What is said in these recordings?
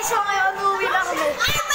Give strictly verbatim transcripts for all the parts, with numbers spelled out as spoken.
So ngayon, uuwi na kami.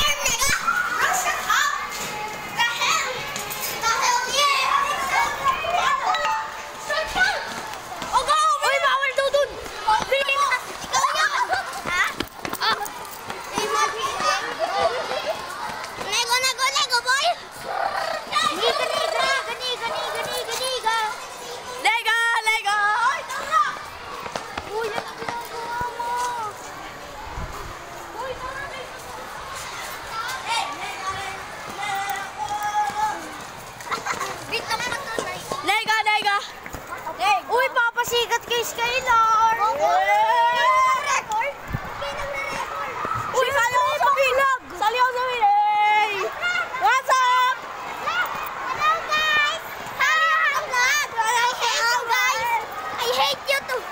Uy, papasikat kay Skylar! Record? Uy, sali ako sa vlog! Sali ako sa vlog! What's up? Hello guys! Hi! Hello guys! I hate you too!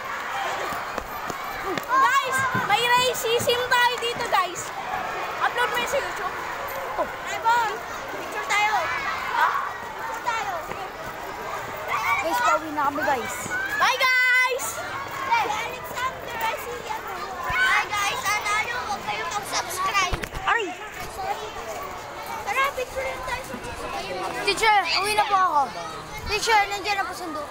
Guys, may racism tayo dito guys. Upload mo yun sa YouTube. Oh, Trevor! Picture tayo! Ha? Picture tayo! Guys, pauwi na kami guys. Bye guys! Hey, Alexander, I see you. Hi guys, analo, huwag kayo mag-subscribe. Ay! Sorry. Tara, picture rin tayo sa picture. Teacher, uwi na po ako. Teacher, nandiyan na po sundo.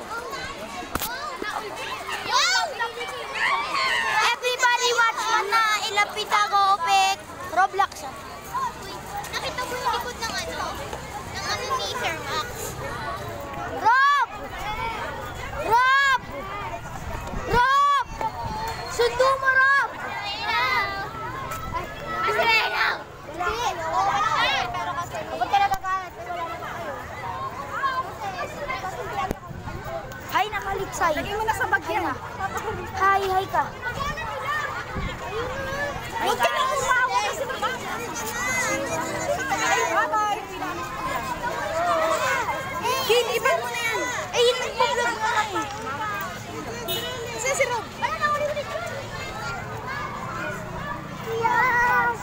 Everybody watch Mana Ilapitago Opek Roblox. Nakita mo yung likod ng ano? Ng ano ni Sir Max? Rob! Rob! Rob! Sundo mo, Rob! Masarena! Hindi! Pero kasi Ba't ka nagkakalat? Hi na Kaliksay. Lagay mo na sa bag yan. Hi, hi ka. Huwag ka na umawa kasi baba. Ay, bye-bye. Kin, iban mo na yan. Ay, yun nagpa-vlog mo na eh. Kasi si Rob. Wala na ulit-ulit yun! Yes!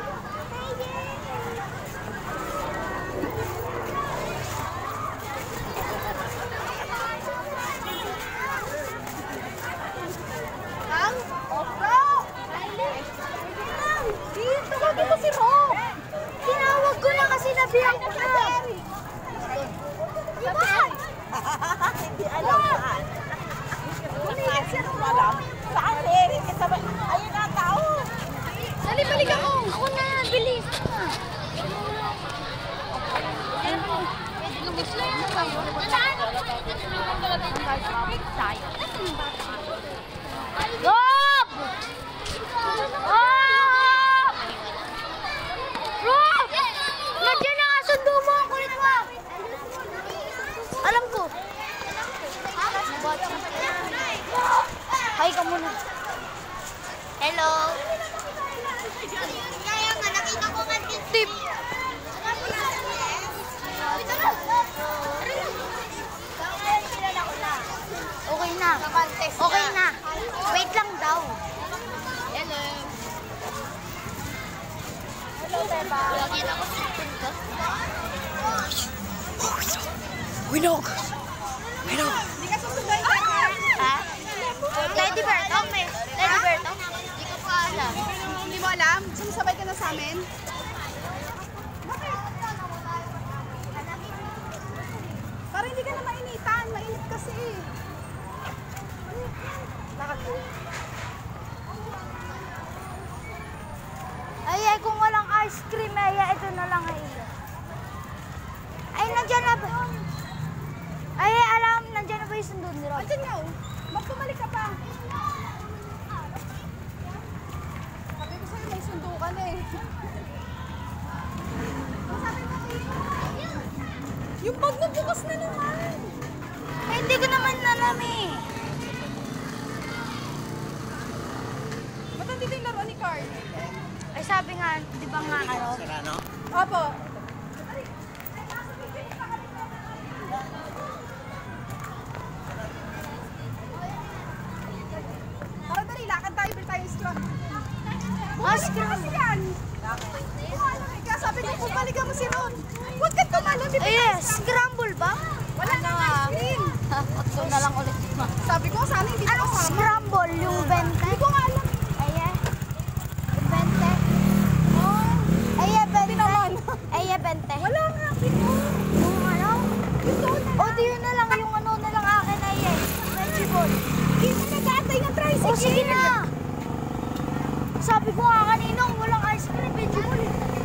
Ang? Oh, Rob! Dito, bakit mo si Rob? Tinawag ko na kasi nabiyak ko na. Iban! Hindi alam saan. Saan siya alam? Saan eh? Ayun na tao. Dali, balik ako. Ako na, bilis. Rob! Rob! Rob! Nandiyan na nga, sundo mo. Kulit mo. Alam ko. Hi ka muna. Hello! Kaya nga, nakita ko nga din. Tip. Okay na. Okay na. Wait lang daw. Hello! Hello, Beba. Nakita ko sa punto. Winog! Winog! Ha? Teddy bear to? Teddy bear to? Hindi ko pa alam. Hindi mo alam? Sumasabay ka na sa amin? Para hindi ka na mainitan. Mainit kasi. Lakad mo. Ay, ay, kung walang ice cream, ay, ito na lang ay. Ay, nandiyan na ba? Ay, ay, alam, nandiyan na ba yung sundo ni Rob? Andiyan nga oh. Magpumalik ka pa. Sabi ko sa'yo, may sundo ka na eh. Yung bag na bukas na naman. Ay, hindi ko naman alam eh. Ba't nandito yung laro ni Carl? Ay, sabi nga, di ba nga, ano? Opo. Tara dali, lakad tayo. Bil tayo straw. Ice Bumalik cream. ka kasi yan. Kaya sabi niya, bumalik ka mo si Ron. Huwag ka tumalo. Ay, scramble ba? Wala na ice cream. Ito na lang ulit. Sabi ko, sana hindi ko Anong kasama. scramble? Yung bente? Hindi ko nga alam. Ay, eh. Yung bente? sige na. Sabi ko nga kanina, walang ice cream, vegetable.